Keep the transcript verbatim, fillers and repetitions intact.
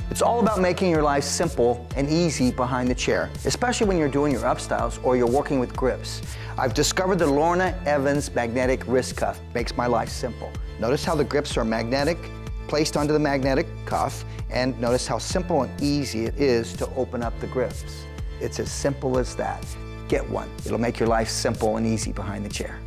It's all about making your life simple and easy behind the chair, especially when you're doing your upstyles or you're working with grips. I've discovered the Lorna Evans magnetic wrist cuff. Makes my life simple. Notice how the grips are magnetic, placed onto the magnetic cuff, and notice how simple and easy it is to open up the grips. It's as simple as that. Get one. It'll make your life simple and easy behind the chair.